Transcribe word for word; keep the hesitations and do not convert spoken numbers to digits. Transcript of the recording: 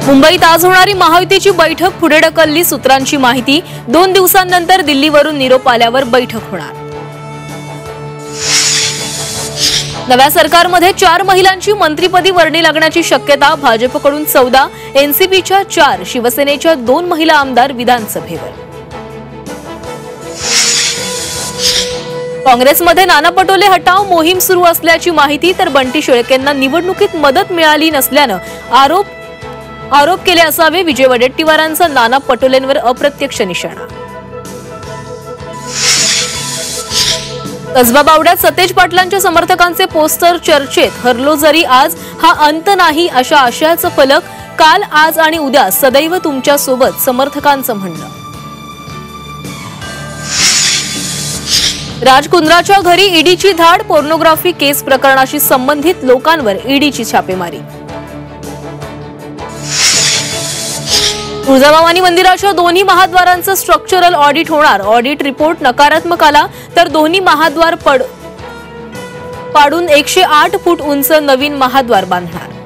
मुंबईत आज होणारी महायुतीची बैठक पुढे ढकलली, सूत्रांची माहिती। दोन दिवसांनंतर दिल्लीवरून निरोप आल्यावर बैठक होणार। नव्या सरकारमध्ये चार महिलांची मंत्रिपदी वर्णी लागण्याची शक्यता। भाजपकडून चौदा, एनसीपीच्या चार, शिवसेनेच्या दोन महिला आमदार विधानसभेवर। काँग्रेसमध्ये नाना पटोले हटाव मोहीम सुरू असल्याची माहिती, तर बंटी शेळकेंना निवडणुकीत मदत मिळाली नसल्यानं आरोप आरोप केले असावे। विजय वडेट्टीवारांचा नाना पटोलेंवर अप्रत्यक्ष निशाणा। कसबा बावड्यात सतेज पाटलांच्या समर्थकांचे पोस्टर चर्चेत। हरलो जरी आज हा अंत नाही अशा आशयाचं फलक। काल, आज आणि उद्या सदैव तुमच्या सोबत, समर्थकांचं म्हणणं। राज कुंद्राच्या घरी ईडीची धाड। पोर्नोग्राफी केस प्रकरणाशी संबंधित लोकांवर ईडीची छापेमारी। तुळजाभवानी मंदिराच्या दोन्ही महाद्वारांचं स्ट्रक्चरल ऑडिट होणार। ऑडिट रिपोर्ट नकारात्मक आला तर दोन्ही महाद्वार पड पाडून एकशे आठ फूट उंच नवीन महाद्वार बांधणार।